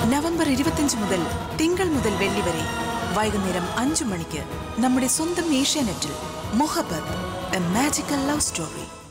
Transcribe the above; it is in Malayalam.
നവംബർ 25 മുതൽ തിങ്കൾ മുതൽ വെള്ളി വരെ വൈകുന്നേരം 5 മണിക്ക് നമ്മുടെ സ്വന്തം ഏഷ്യാനെറ്റിൽ. Mohabbat, a magical love story.